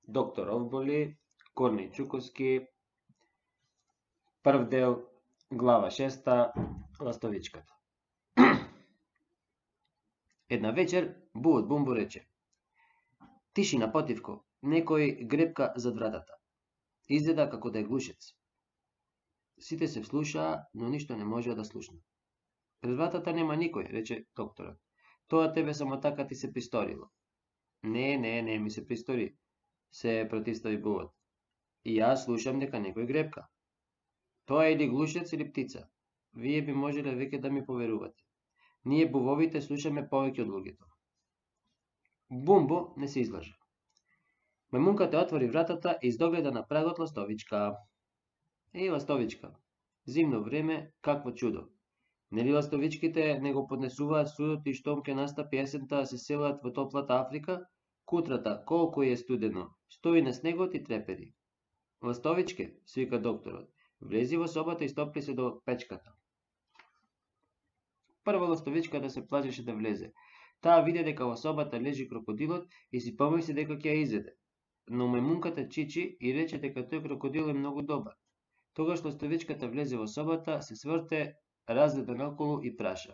Доктор Овболи, Корни Чуковски, прв дел, глава 6, Ластовичката. Една вечер Буот Бумбу рече: Тишина потивко, некој грепка зад вратата. Изгледа како да е глушец. Сите се вслушаа, но ништо не можеа да слушнат. Пред вратата нема никој, рече докторот. Тоа тебе само така ти се присторило. Не ми се пристори, се противстави Буот. И јас слушам дека некој грепка. Тоа е или глушец или птица. Вие би можеле веќе да ми поверувате. Ние бувовите слушаме повеќе од луѓето. Бумбо не се излажа. Мајмунката отвори вратата и издогледа на прагот ластовичка. Еј, ластовичка, зимно време, какво чудо. Нели ластовичките не го поднесуваат судот и штом ќе настапи есента се селат во топлата Африка, кутрата, колку е студено, стои на снегот и трепери. Ластовичке, свика докторот, влези во собата и стопли се до печката. Прва ластовичката се плашеше да влезе. Таа виде дека во собата лежи крокодилот и си помисли дека ќе ја изеде. Но мајмунката чичи и рече дека тој крокодил е многу добар. Тогаш ластовичката влезе во собата, се сврте, разгледа наоколу и праша: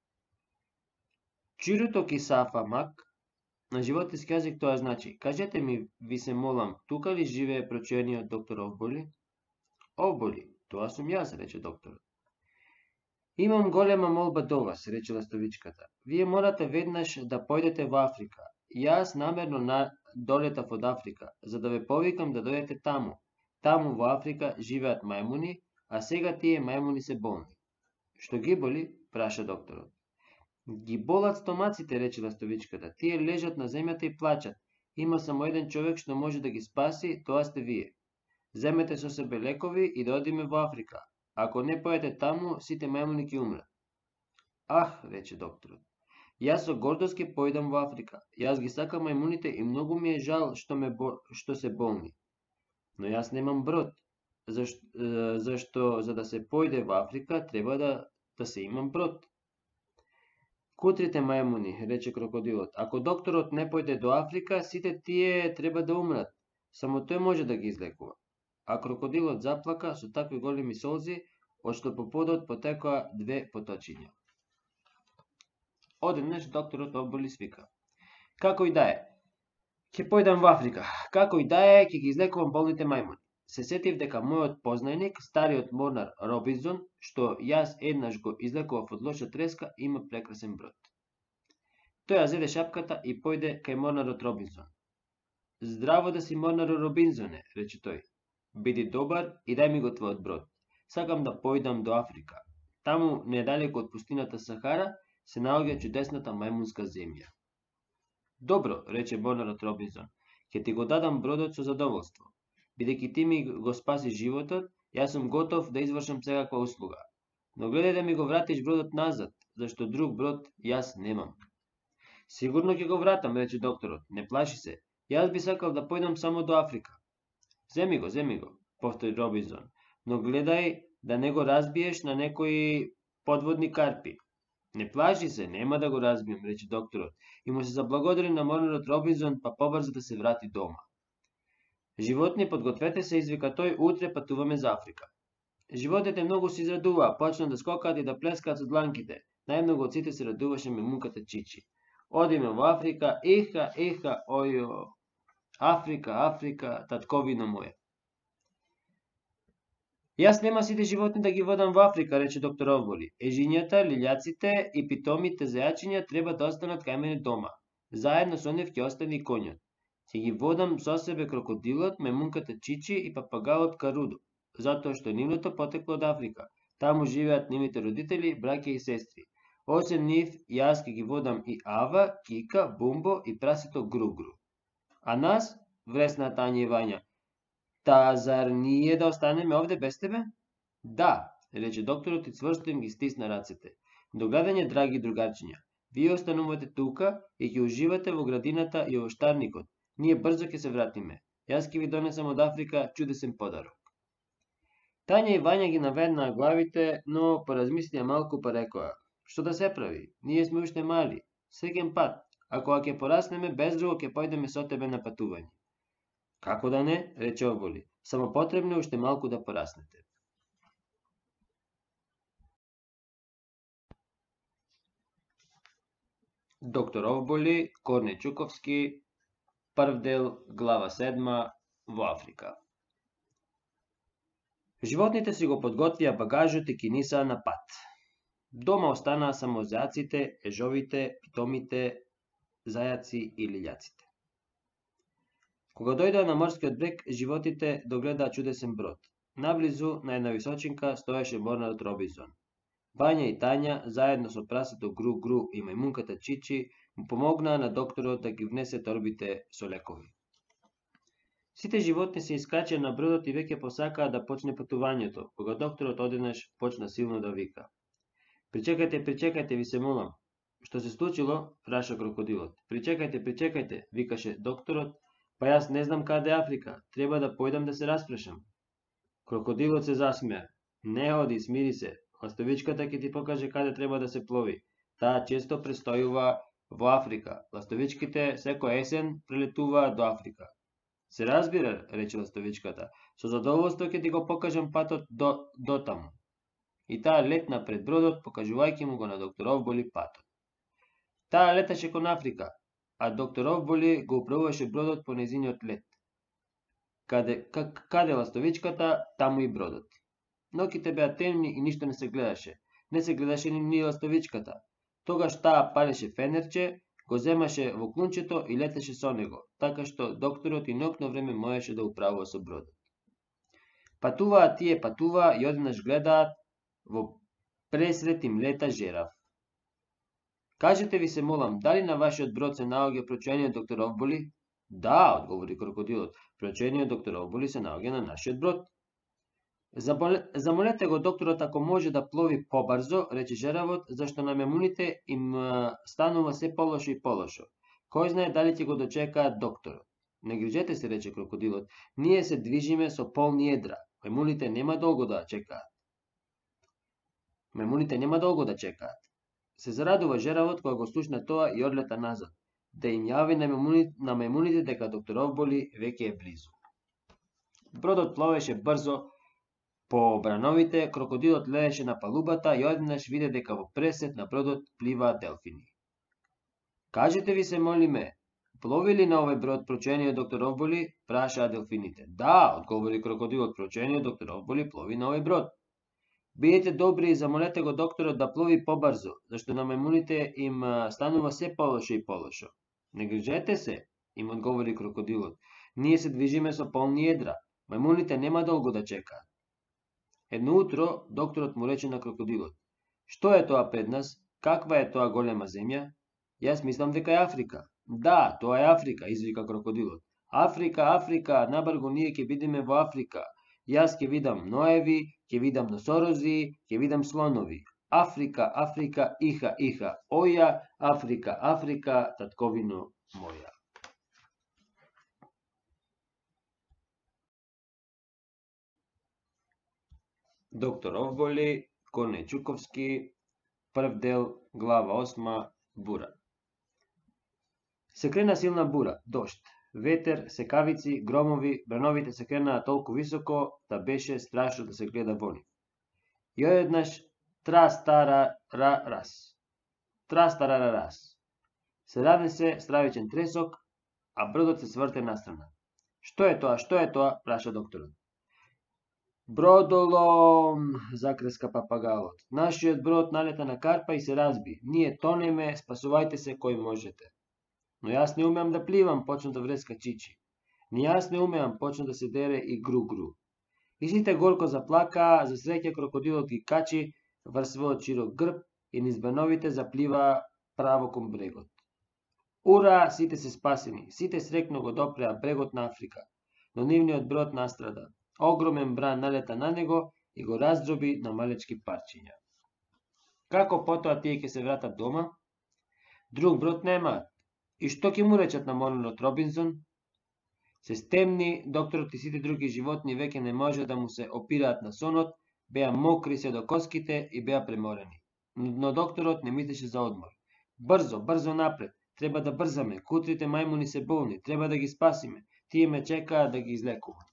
Чируто кисафа мак? На животински јазик тоа значи: кажете ми, ви се молам, тука ли живее прочуениот доктор Овболи? Овболи, тоа сум јас, рече докторот. Имам голема молба до вас, рече ластовичката. Вие морате веднаш да појдете во Африка. Јас намерно долетав од Африка, за да ве повикам да дојдете таму. Таму во Африка живеат мајмуни, а сега тие мајмуни се болни. Што ги боли? Праша докторот. Ги болат стомаците, рече ластовичката. Тие лежат на земјата и плачат. Има само еден човек што може да ги спаси, тоа сте вие. Земете со себе лекови и да одиме во Африка. Ако не појдете таму, сите мајмуни ќе умрат. Ах, рече докторот. Јас со гордост ќе појдам во Африка. Јас ги сакам мајмуните и многу ми е жал што се болни. Но јас немам брод. Зашто за да се појде во Африка треба да се имам брод. Кутрите мајмуни, рече крокодилот. Ако докторот не појде до Африка, сите тие треба да умрат. Само тој може да ги излекува. А крокодилот заплака со такви големи солзи, од што по подот потекоа 2 поточиња. Одеднаш докторот Овболи свика: Како и да е, ќе појдам во Африка. Како и да е, ќе ги излекувам болните мајмуни. Се сетив дека мојот познајник, стариот морнар Робинзон, што јас еднаш го излекував од лоша треска, има прекрасен брод. Тој ја зеде шапката и појде кај морнарот Робинзон. Здраво да си, морнаро Робинзоне, рече тој. Биди добар и дај ми го твојот брод. Сакам да појдам до Африка. Таму, недалеку од пустината Сахара, се наоѓа чудесната мајмунска земја. Добро, рече морнарот Робинзон, ќе ти го дадам бродот со задоволство. Бидејќи ти ми го спаси животот, јас сум готов да извршам секаква услуга. Но гледај да ми го вратиш бродот назад, зашто друг брод јас немам. Сигурно ќе го вратам, рече докторот, не плаши се. Јас би сакал да појдам само до Африка. Земи го, повтори Робинзон, но гледај да не го разбиеш на некои подводни карпи. Не плаши се, нема да го разбием, рече докторот, и му се заблагодари на морнарот Робинзон, па побрза да се врати дома. Животни, подгответе се, извика тој, утре патуваме за Африка. Животните многу се израдуваа, почна да скокаат и да плескаат со дланките. Најмногу од сите се радуваше мајмунката Чичи. Одиме во Африка, еха, ојо, Африка, татковино моја. Јас нема сите животни да ги водам во Африка, рече доктор Овболи. Ежињата, лилјаците и питомите зајачиња треба да останат кај мене дома. Заедно со нив ќе остане и коњот. Ќе ги водам со себе крокодилот, мајмунката Чичи и папагалот Карудо, затоа што нивното потекло од Африка. Таму живеат нивните родители, браќа и сестри. Осем нив, јас ќе ги водам и Ава, Кика, Бумбо и прасето Гругру. А нас, вресна Тања и Вања, та зар ние да останеме овде без тебе? Да, рече докторот и цврсто им ги стисна рацете. До гледање, драги другарчиња. Вие останувате тука и ќе уживате во градината и во штарникот. Ние брзо ќе се вратиме. Јас ќе ви донесам од Африка чудесен подарок. Тања и Вања ги наведнаа главите, но поразмислија малку па рекоа: Што да се прави? Ние сме уште мали. Среќен пат. Ако ќе пораснеме, без друго ќе појдеме со тебе на патување. Како да не, рече Овболи, само потребно е уште малку да пораснете. Доктор Овболи, Корне Чуковски, прв дел, глава 7, во Африка. Животните си го подготвија багажот и кинисаа на пат. Дома останаа само зајаците, ежовите, питомите, зајаци и лилјаците. Кога дојдоа на морскиот брег, животите догледаа чудесен брод. Наблизу, на една височинка, стоеше морнарот Робинзон. Вања и Тања, заедно со прасето Гру-Гру и мајмунката Чичи, му помогнаа на докторот да ги внесе торбите со лекови. Сите животни се искачаа на бродот и веќе посакаа да почне патувањето, кога докторот одеднаш почна силно да вика. Причекајте, причекајте, ви се молам. Што се случило? Праша крокодилот. Причекајте, причекајте, викаше докторот, па јас не знам каде е Африка, треба да појдам да се распрешам. Крокодилот се засмеа. Не оди, смири се, ластовичката ќе ти покаже каде треба да се плови. Таа често престојува во Африка. Ластовичките секој есен прелетуваат до Африка. Се разбира, рече ластовичката, со задоволство ќе ти го покажам патот до таму. И таа летна пред бродот, покажувајќи му го на доктор Овболи патот. Таа леташе кон Африка, а доктор Овболи го управуваше бродот по нејзиниот лет. Каде ластовичката, таму и бродот. Ноќите беа темни и ништо не се гледаше. Не се гледаше ни ластовичката. Тогаш таа палеше фенерче, го земаше во клунчето и летеше со него, така што докторот и ноќно време можеше да управува со бродот. Патуваа и одеднаш гледаат, во пресрет им лета жерав. Кажете ви се молам, дали на вашиот брод се наоѓа прочуениот доктор Овболи? Да, одговори крокодилот, прочуениот доктор Овболи се наоѓа на нашиот брод. Замолете го докторот ако може да плови побрзо, рече жеравот, зашто на мемуните им станува се полошо и полошо. Кој знае дали ќе го дочекаат докторот? Не грижете се, рече крокодилот, ние се движиме со полни едра, мемуните нема долго да чекаат. Се зарадува жеравот кога го слушна тоа и одлета назад, да им јави на мемуните дека доктор Овболи веќе е близу. Бродот пловеше брзо по брановите, крокодилот лееше на палубата и одеднаш виде дека во пресет на бродот пливаат делфини. Кажете ви се молиме, плови ли на овој брод прочуениот доктор Овболи? Прашаа делфините. Да, одговори крокодилот, прочуениот доктор Овболи плови на овој брод. Бидете добри и замолете го докторот да плови побрзо, зашто на мемуните им станува се полошо и полошо. Не грижете се, им одговори крокодилот. Ние се движиме со полни едра, мемуните нема долго да чекаат. Едно утро докторот му рече на крокодилот. Што е тоа пред нас? Каква е тоа голема земја? Јас мислам дека е Африка. Да, тоа е Африка, извика крокодилот. Африка, Африка, набргу ние ќе бидеме во Африка. Јас ќе видам ноеви, ќе видам носорози, ќе видам слонови. Африка, Африка, иха, иха, оја, Африка, Африка, татковино моја. Доктор Овболи, Корне Чуковски, прв дел, глава 8, бура. Се крена силна бура, дожд, ветер, секавици, громови, брановите се кренаа толку високо да беше страшно да се гледа во нив. И одеднаш трас-тара-ра-рас. Трас-тара-ра-рас. Се ранесе стравичен тресок, а бродот се сврте настрана. Што е тоа, праша докторот. Бродолом, закреска папагалот. Нашиот брод налета на карпа и се разби. Ние тонеме, спасувајте се кој можете. Но јас не умеам да пливам, почна да вреска Чичи. Ни јас не умеам, почна да се дере и Гру-Гру. И сите горко заплакаа, за среќа крокодилот ги качи врз својот широк грб и низ брановите заплива право кон брегот. Ура, сите се спасени, сите срекно го допреа брегот на Африка, но нивниот брод настрада. Огромен бран налета на него и го раздроби на малечки парчиња. Како потоа тие ќе се вратат дома? Друг брод немаат. И што ќе му речат на морнарот Робинзон? Се стемни, докторот и сите други животни веќе не може да му се опираат на сонот, беа мокри се до коските и беа преморени. Но докторот не мислеше за одмор. Брзо, брзо напред, треба да брзаме, кутрите мајмуни се болни, треба да ги спасиме, Тие ме чекаат да ги излекувам.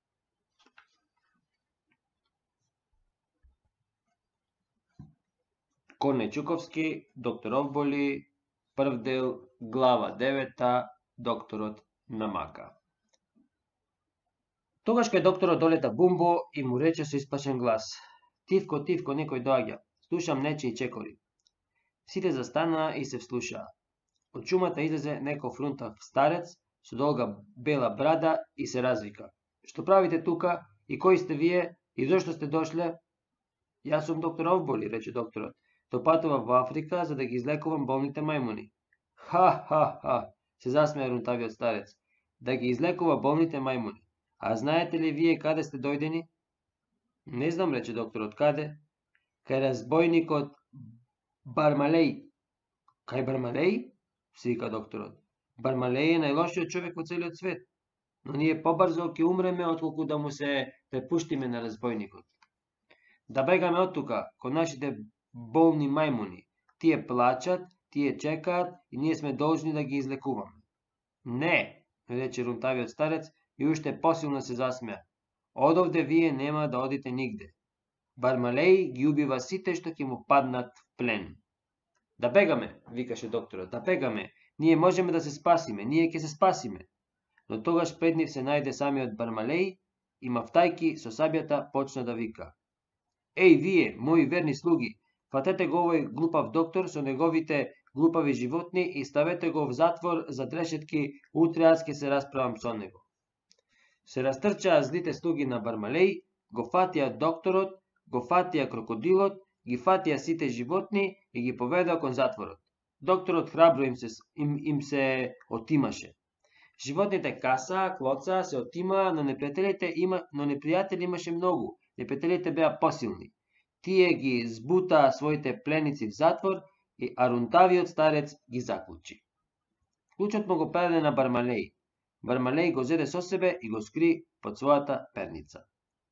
Корне Чуковски, доктор Овболи, прв дел, глава 9, докторот на мака. Тогаш кај докторот долета Бумбо и му рече со исплашен глас: Тивко, Тивко, некој доаѓа. Слушам нечии чекори. Сите застанаа и се вслушаа. Од шумата излезе некој фрунтав старец со долга бела брада и се развика: Што правите тука и кои сте вие и зошто сте дошле? Јас сум доктор Овболи, рече докторот. Допатував во Африка за да ги излекувам болните мајмуни. Ха, ха, ха, се засмеа рунтавиот старец. Да ги излекува болните мајмуни. А знаете ли вие каде сте дојдени? Не знам, рече докторот. Каде? Кај разбойникот Бармалеј. Кај Бармалеј? Се вика докторот. Бармалеј е најлошиот човек во целиот свет. Но ние побрзо ќе умреме отколку да му се препуштиме на разбойникот. Да бегаме од тука, кон нашите болни мајмуни. Тие плачат, тие чекаат и ние сме должни да ги излекуваме. Не, рече рунтавиот старец и уште посилно се засмеа. Одовде вие нема да одите нигде. Бармалеј ги убива сите што ќе му паднат в плен. Да бегаме, викаше докторот, да бегаме. Ние можеме да се спасиме, ние ќе се спасиме. Но тогаш пред нив се најде самиот Бармалеј и мавтајки со сабјата почна да вика: Еј вие, мои верни слуги, фатете го овој глупав доктор со неговите глупави животни и ставете го в затвор за трешетки, утре аз ќе се расправам со него. Се растрчаа злите слуги на Бармалеј, го фатија докторот, го фатија крокодилот, ги фатија сите животни и ги поведоа кон затворот. Докторот храбро им се отимаше. Животните касаа, клоцаа, се отимаа, но непријатели имаше многу. Непријателите беа посилни. Тие ги збутаа своите пленици в затвор, а рунтавиот старец ги заклучи. Клучот му го предаде на Бармалеј. Бармалеј го зеде со себе и го скри под својата перница.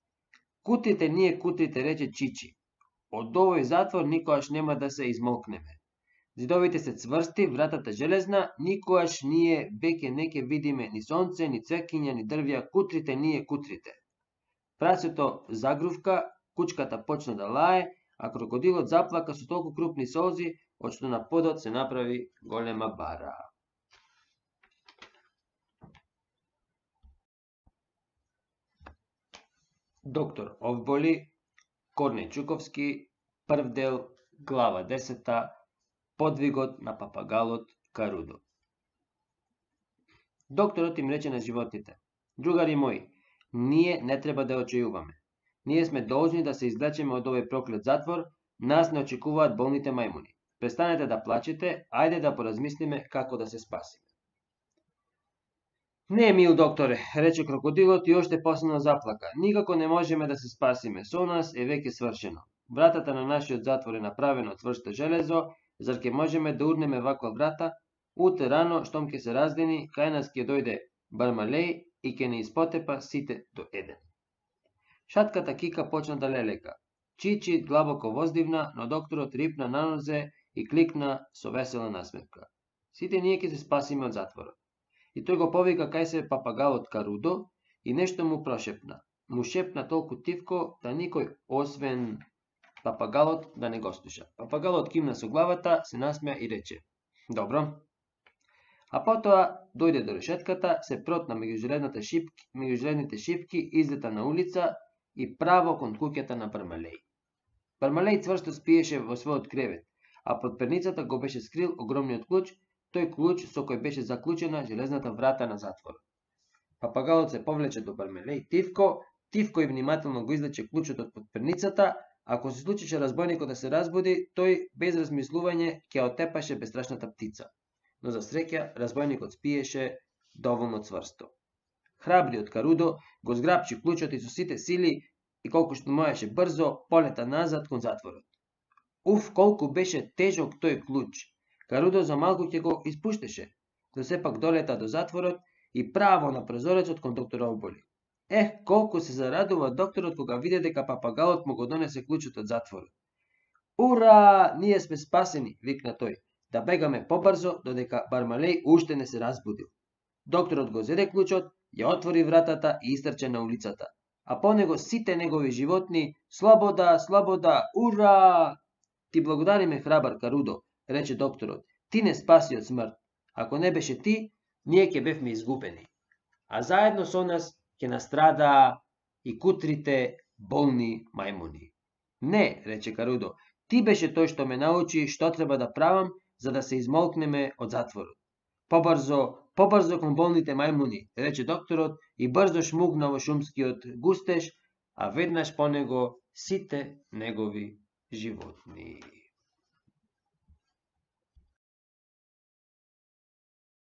Кутрите ние, кутрите, рече Чичи. Од овој затвор никогаш нема да се измолкнеме. Зидовите се цврсти, вратата железна, никогаш ние веќе не ќе видиме ни сонце, ни цвекиња, ни дрвја, кутрите ние, кутрите. Прасето загрувка, кучката почна да лае, а крокодилот заплака со толку крупни солзи, од што на подот се направи голема бара. Доктор Овболи, Корне Чуковски, прв дел, глава 10, подвигот на папагалот Карудо. Докторот им рече на животните: Другари мои, ние не треба да очејуваме. Ние сме должни да се излечеме од овој проклет затвор, нас не очекуваат болните мајмуни. Престанете да плачете, ајде да поразмислиме како да се спасиме. Не, мил докторе, рече крокодилот и уште посилно заплака. Никако не можеме да се спасиме, со нас е веќе свршено. Вратата на нашиот затвор е направена од тврсто железо, зар ќе можеме да урнеме ваква врата? Утре рано, штом ќе се раздени, кај нас ќе дојде Бармалеј и ќе не испотепа сите до еден. Шатката Кика почна да лелека. Чичи длабоко воздивна, но докторот рипна на нозе и кликна со весела насмевка. Сите ние ќе се спасиме од затворот. И тој го повика кај се папагалот Карудо и нешто му прошепна. Му шепна толку тивко да никој освен папагалот да не го слуша. Папагалот кимна со главата, се насмеа и рече: Добро. А потоа дојде до решетката, се протна меѓу железните шипки, излета на улица и право кон куќата на Бармалеј. Бармалеј цврсто спиеше во својот кревет, а под перницата го беше скрил огромниот клуч, тој клуч со кој беше заклучена железната врата на затворот. Папагалот се повлече до Бармалеј тивко и внимателно го извлече клучот од перницата. Ако се случише разбойникот да се разбуди, тој без размислување ќе отепаше бестрашната птица. Но за среќа разбойникот спиеше доволно цврсто. Храбриот Карудо го зграпчи клучот и со сите сили и колку што можеше брзо полета назад кон затворот. Уф, колку беше тежок тој клуч! Карудо за малку ќе го испуштеше, но сепак долета до затворот и право на прозорецот кон доктор Овболи. Колку се зарадува докторот кога виде дека папагалот му го донесе клучот од затворот. Ура, ние сме спасени, викна тој. Да бегаме побрзо, додека Бармалеј уште не се разбудил. Докторот го зеде клучот, ја отвори вратата и истрче на улицата. А по него сите негови животни: "Слобода, слобода, ура!" "Ти благодариме, храбар Карудо," рече докторот. "Ти не спаси од смрт. Ако не беше ти, ние ќе бевме изгубени. А заедно со нас ќе настрадаа и кутрите болни мајмуни." "Не," рече Карудо, "ти беше тој што ме научи што треба да правам за да се измолкнеме од затворот." "Побрзо, побрзо кон болните мајмуни," рече докторот и брзо шмугна во шумскиот густеж, а веднаш по него сите негови животни.